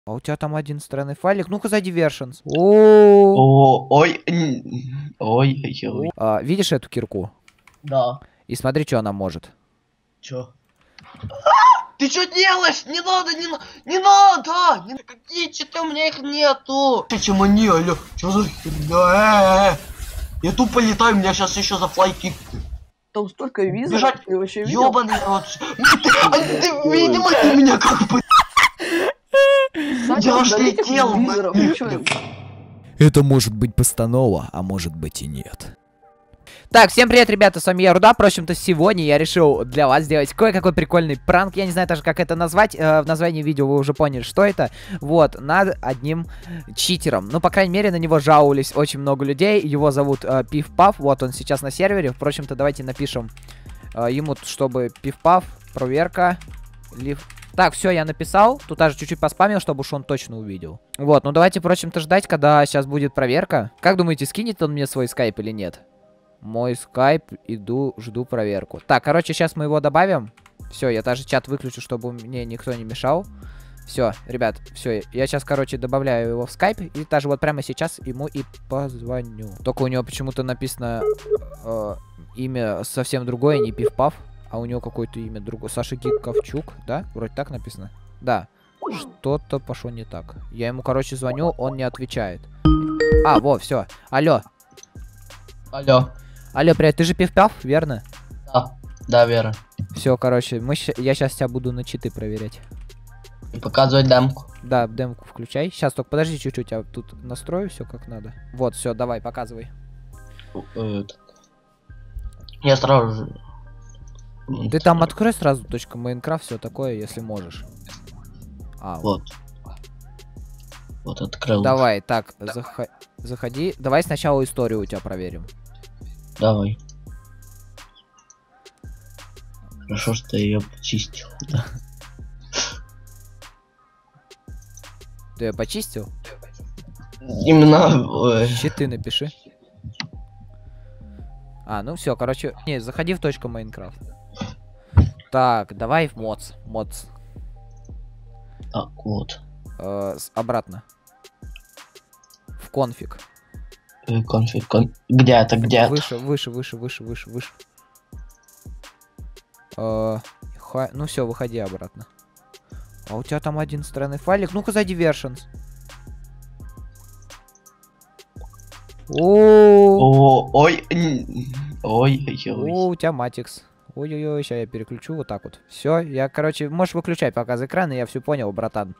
А у тебя там один странный файлик. Ну-ка, зайди Versions. О, Ой. Ой. видишь эту кирку? Да. И смотри, что она может. Чё? Ты что делаешь? Не надо, не надо! Какие читы, у меня их нету! Чем они, алё? Чё за херня? Я тупо летаю, меня сейчас еще за флайки. Там столько визоров, Бежать. ты вообще видел? Ёбаный рот. Ты, видимо, ты меня как бы... Я аж летел. Это может быть постанова, а может быть и нет. Так, всем привет, ребята, с вами я, Руда. В общем-то, сегодня я решил для вас сделать кое-какой прикольный пранк. Я не знаю даже, как это назвать. В названии видео вы уже поняли, что это. Вот, над одним читером. Ну, по крайней мере, на него жаловались очень много людей. Его зовут Пиф-Паф. Вот он сейчас на сервере. Впрочем-то, давайте напишем ему, чтобы Пиф-Паф, проверка, лив... Так, все, я написал. Тут даже чуть-чуть поспамил, чтобы уж он точно увидел. Вот, ну давайте, впрочем-то, ждать, когда сейчас будет проверка. Как думаете, скинет он мне свой скайп или нет? Мой скайп, жду проверку. Так, короче, сейчас мы его добавим. Все, я даже чат выключу, чтобы мне никто не мешал. Все, ребят, все, я сейчас, короче, добавляю его в скайп. И даже вот прямо сейчас ему и позвоню. Только у него почему-то написано имя совсем другое, не Пиф-Паф. А у него какое-то имя другое. Саша Гиковчук, да? Вроде так написано. Да. Что-то пошло не так. Я ему, короче, звоню, он не отвечает. А, во, все. Алло. Алло. Алло, привет, ты же Пиф-Паф, верно? Да, Вера. Все, короче, я сейчас тебя буду на читы проверять. И показывать демку. Да, демку включай. Сейчас только подожди чуть-чуть, я тут настрою все как надо. Вот, все, давай, показывай. Я сразу же... Ты там открой сразу .Майнкрафт, все такое, если можешь. Вот. Вот открыл. Давай, так, заходи. Давай сначала историю у тебя проверим. Давай. Хорошо, что я ее почистил. Ты ее почистил? Именно... Щиты напиши. Ну все, короче, не, заходи в .Майнкрафт. Так, давай в mods. Так, вот. Обратно. В конфиг. Конфиг. Где это? Где выше, это? выше. Ну все, выходи обратно. А у тебя там один странный файлик. Ну-ка, зайди Versions. Ой. У тебя Матикс. Ой-ой-ой, сейчас я переключу вот так вот. Все, я, короче, можешь выключать показ экрана, я все понял, братан.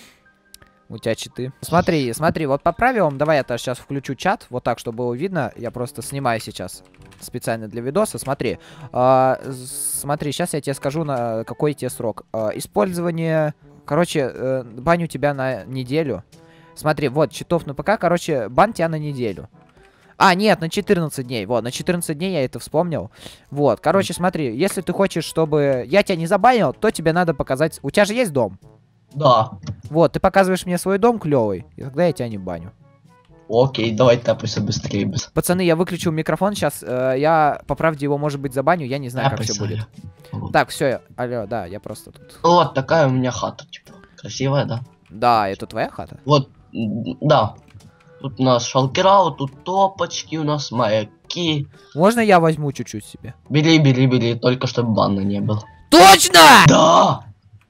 У тебя читы. Смотри, вот по правилам, давай я сейчас включу чат, вот так, чтобы было видно. Я просто снимаю сейчас специально для видоса. Смотри, смотри, сейчас я тебе скажу, на какой тебе срок. Использование, короче, баню тебя на неделю. Смотри, вот, читов на ПК, короче, бан тебя на неделю. Нет, на 14 дней. Вот, на 14 дней я это вспомнил. Вот, короче, смотри, если ты хочешь, чтобы я тебя не забанил, то тебе надо показать... У тебя же есть дом? Да. Вот, ты показываешь мне свой дом клевый, и тогда я тебя не баню. Окей, давай тапайся быстрее. Пацаны, я выключил микрофон, сейчас я, по правде, его, может быть, забаню, я не знаю, как все будет. Вот. Так, все, алло, да, я просто тут. Вот такая у меня хата, типа, красивая, да? Да, это твоя хата? Вот, да. Тут у нас шалкера, вот тут топочки, у нас маяки. Можно я возьму чуть-чуть себе? Бери, только чтобы банна не было. Точно! Да!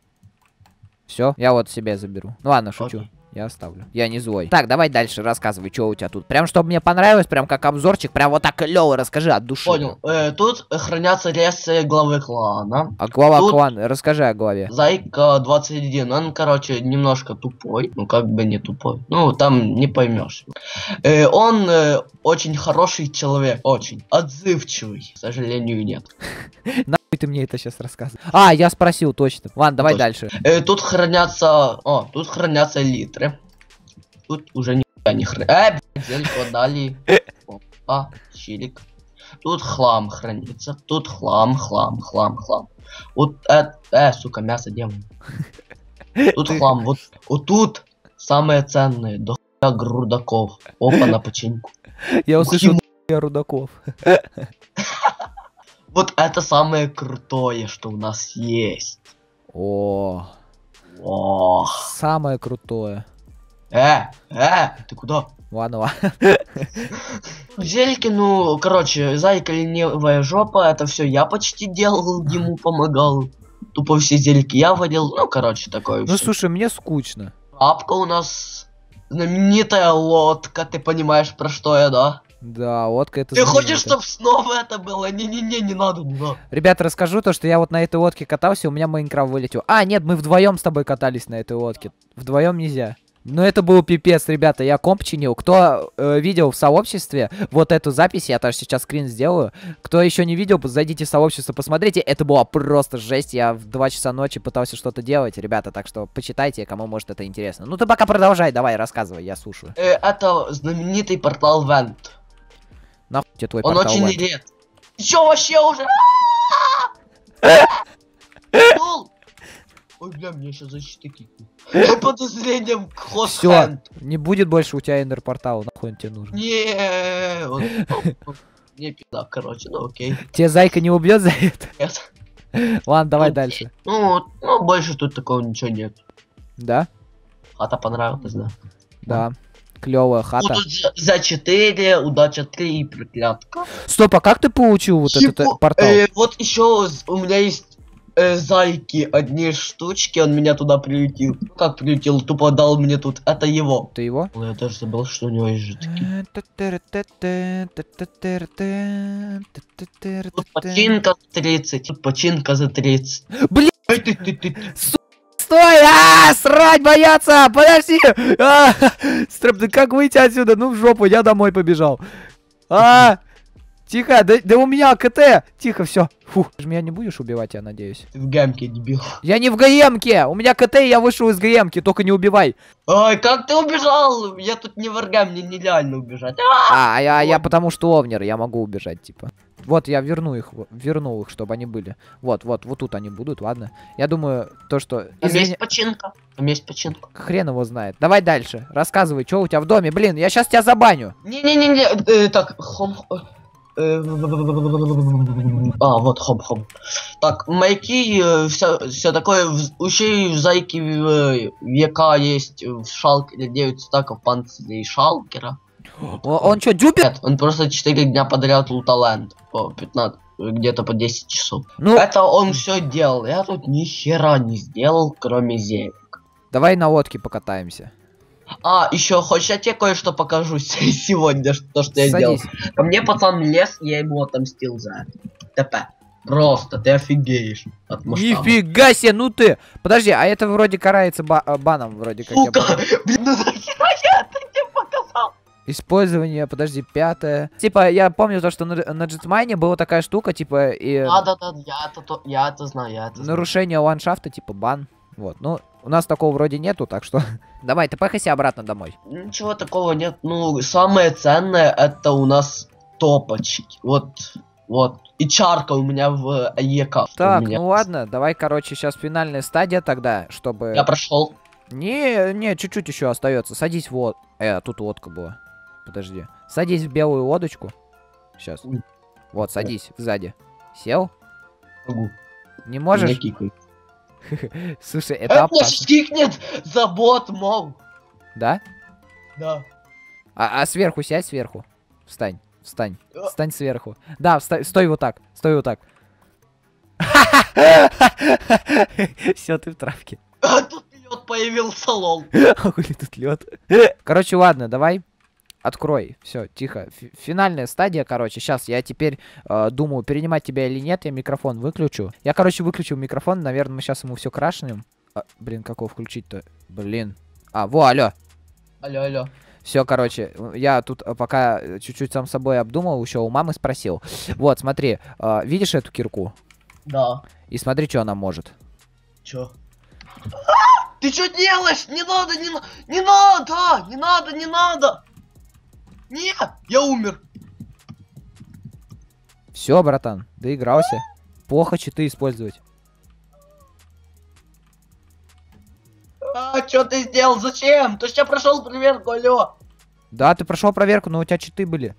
Все, я вот себе заберу. Ну ладно, шучу. Окей. Я оставлю. Я не злой. Так, давай дальше рассказывай, что у тебя тут. Прям, чтобы мне понравилось, прям как обзорчик, прям вот так клево расскажи от души. Понял. Тут хранятся ресы главы клана. А глава тут... клана, расскажи о главе. Зайка 21, он, короче, немножко тупой. Ну, как бы не тупой. Ну, там не поймешь. Он очень хороший человек, очень отзывчивый. К сожалению, нет. Нахуй ты мне это сейчас рассказываешь? Я спросил, точно. Ладно, давай дальше. Тут хранятся... тут хранятся литры. Тут уже никогда не хранятся. Зельку дали. Щелик. Тут хлам хранится. Тут хлам. Вот сука, мясо делаем. Тут хлам. Вот тут самое ценное. До хуя грудаков. Опа, на починку. Я услышал рудаков. Вот это самое крутое, что у нас есть. О. Ох. Самое крутое. Ты куда? Ладно, ладно. Зельки, ну, короче, зайка ленивая жопа, это все я почти делал, ему помогал. Тупо все зельки я водил, ну, короче, такое Ну, всё. слушай, мне скучно. Апка у нас знаменитая лодка, ты понимаешь, про что я, да? Да, лодка это Ты хочешь, знаменитая. чтобы снова это было? Не-не-не, не надо, не надо. Ребята, расскажу то, что я вот на этой лодке катался, у меня Майнкрафт вылетел. А, нет, мы вдвоем с тобой катались на этой лодке. Вдвоем нельзя. Но это был пипец, ребята, я комп чинил. Кто видел в сообществе вот эту запись, я тоже сейчас скрин сделаю. Кто еще не видел, зайдите в сообщество, посмотрите. Это была просто жесть, я в 2 часа ночи пытался что-то делать, ребята, так что почитайте, кому может это интересно. Ну ты пока продолжай, давай, рассказывай, я слушаю. Это знаменитый портал Вент. Нахуй тебе твой Он портал очень Вент? редкий. Ты чё вообще уже? Пошёл! Ой, бля, мне сейчас защиты кикнут. Под подозрением к Все, хостхенд. не будет больше у тебя эндер портала, нахуй он тебе нужен. Не, не пизда, короче, ну окей. Тебе зайка не убьет за это? Нет. Ладно, давай Ну, дальше. Ну, больше тут такого ничего нет. Да? Хата понравилась, да. Да. Клевая Ну, хата. тут за 4, удача 3 и проклятка. Стоп, а как ты получил вот этот портал? Вот еще у меня есть зайки, одни штучки, он меня туда прилетел. Как прилетел, тупо дал мне тут, это его. Ты его? Ой, я даже забыл, что у него есть же такие. Тут починка за 30, тут починка за 30. Блин! Эй, ты. Стой! Срать бояться! Подожди! Стрэп, да как выйти отсюда? Ну в жопу, я домой побежал. Тихо, да у меня КТ! Тихо, все. Фух, ты же меня не будешь убивать, я надеюсь. Ты в гамке, дебил. Я не в ГМке! У меня КТ, я вышел из ГМки, только не убивай. Ой, как ты убежал? Я тут не врага, мне нереально убежать. Я потому что овнер, я могу убежать, типа. Вот, я вернул их, чтобы они были. Вот тут они будут, ладно. Я думаю, то, что... Там есть починка. Там есть починка. Хрен его знает. Давай дальше, рассказывай, что у тебя в доме. Блин, я сейчас тебя забаню. Не-не-не, так, вот хом. Так, майки, все такое, еще в зайке века есть в шалкере 9 стаков панцирей шалкера. Он что, дюпер? Нет, он просто 4 дня подряд луталенд. По 15, где-то по 10 часов. Ну, это он все делал. Я тут ни хера не сделал, кроме зелек. давай на лодке покатаемся. Еще хочешь, я тебе кое-что покажу сегодня, то, что я сделал. Ко мне пацан лез, я ему отомстил за это. ТП. Просто, ты офигеешь от масштаба. Нифига себе, ну ты! Подожди, а это вроде карается баном, вроде как. Сука, блин, ну нахера я это тебе показал? Использование, подожди, 5-е. Типа, я помню то, что на Джетмайне была такая штука, типа, и... Да, я это знаю, нарушение ландшафта, типа, бан. Вот, ну, у нас такого вроде нету, так что... Давай, ты поехали обратно домой. Ничего такого нет, ну, самое ценное это у нас топочки. Вот. И чарка у меня в ЕК. Так, ну ладно, давай, короче, сейчас финальная стадия тогда, чтобы... Я прошел. Не, чуть-чуть еще остается. Садись вот. Тут лодка была. Подожди. Садись в белую лодочку. Сейчас. Вот, садись сзади. Сел? Могу. Не можешь? Не кикай. Слушай, это опасно. Кикнет! Забот, мол. Да? Да. А сверху сядь, сверху. Встань. Встань сверху. Да, стой вот так. Все, ты в травке. Тут лед появился, лол. Хули тут лед. Короче, ладно, давай. Открой. Все, тихо. Финальная стадия, короче. Сейчас я теперь думаю, перенимать тебя или нет. Я микрофон выключу. Я, короче, выключил микрофон. Наверное, мы сейчас ему все крашнем. Блин, какого включить-то? Блин. Алло. Алло. Все, короче, я тут пока чуть-чуть сам собой обдумал, еще у мамы спросил. Вот, смотри, видишь эту кирку? Да. И смотри, что она может. Чё? Ты что делаешь? Не надо! Нет, я умер. Все, братан, доигрался. Плохо читы использовать. Что ты сделал? Зачем? Ты сейчас прошел проверку, алло. Да, ты прошел проверку, но у тебя читы были.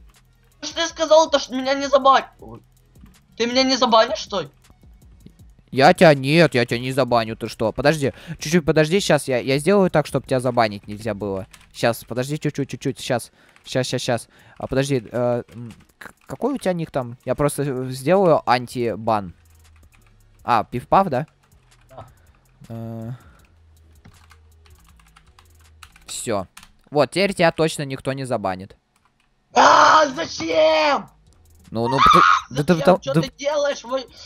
Что ты сказал, то что меня не забанишь? Ты меня не забанишь, что ли? Я тебя не забаню, ты что? Подожди, чуть-чуть подожди, сейчас я сделаю так, чтобы тебя забанить нельзя было. Сейчас, подожди чуть-чуть, сейчас. А подожди, какой у тебя ник там? Я просто сделаю антибан. А, пиф-паф, да? Да. Все. Вот, теперь тебя точно никто не забанит. Зачем? Ну, Зачем? Что ты делаешь?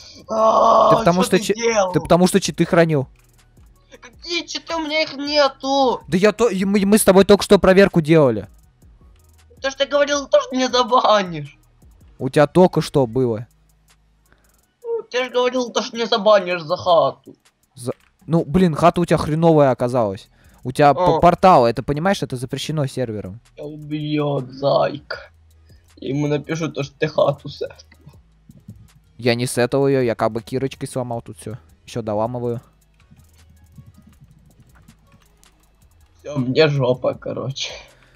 Ты потому что читы хранил. Какие читы? У меня их нету. Да мы с тобой только что проверку делали. То, что ты говорил, то, что не забанишь. У тебя только что было. Ты же говорил, то, что не забанишь за хату. Ну, блин, хата у тебя хреновая оказалась. У тебя портал, это, понимаешь, это запрещено сервером. Я убьет, зайка. Ему напишу то, что ты хату сет. Я не сетал ее, я как бы кирочкой сломал тут все. Еще доламываю. Все, мне жопа, короче.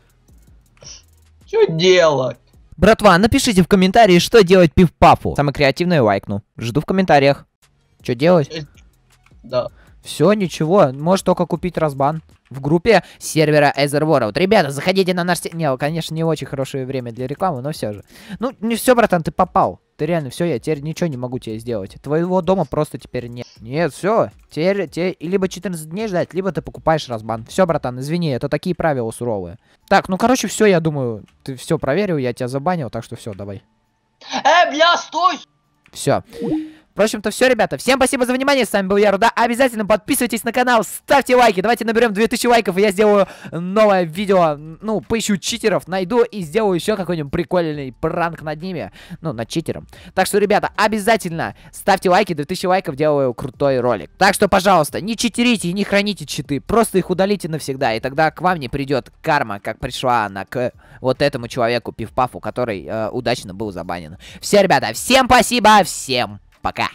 Что делать? Братва, напишите в комментарии, что делать пиф-пафу. Самый креативный лайкну. Жду в комментариях. Что делать? Да. Все, ничего, можешь только купить разбан. В группе сервера Ether. Вот, ребята, заходите на наш... Не, конечно, не очень хорошее время для рекламы, но все же. Ну, не все, братан, ты попал. Ты реально, все, я теперь ничего не могу тебе сделать. Твоего дома просто теперь нет. Нет, все. Теперь либо 14 дней ждать, либо ты покупаешь разбан. Все, братан, извини, это такие правила суровые. Так, ну, короче, все, я думаю, ты все проверил, я тебя забанил, так что все, давай. Бля, стой! Все. В общем-то, все, ребята. Всем спасибо за внимание. С вами был я, Руда. Обязательно подписывайтесь на канал, ставьте лайки. Давайте наберем 2000 лайков, и я сделаю новое видео. Ну, поищу читеров, найду и сделаю еще какой-нибудь прикольный пранк над ними. Ну, над читером. Так что, ребята, обязательно ставьте лайки. 2000 лайков, делаю крутой ролик. Так что, пожалуйста, не читерите и не храните читы. Просто их удалите навсегда. И тогда к вам не придет карма, как пришла она к вот этому человеку, пиф-пафу, который удачно был забанен. Все, ребята, всем спасибо, всем пока.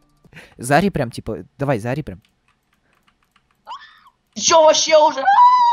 Заори прям, типа, давай, заори прям. Ты чё вообще уже?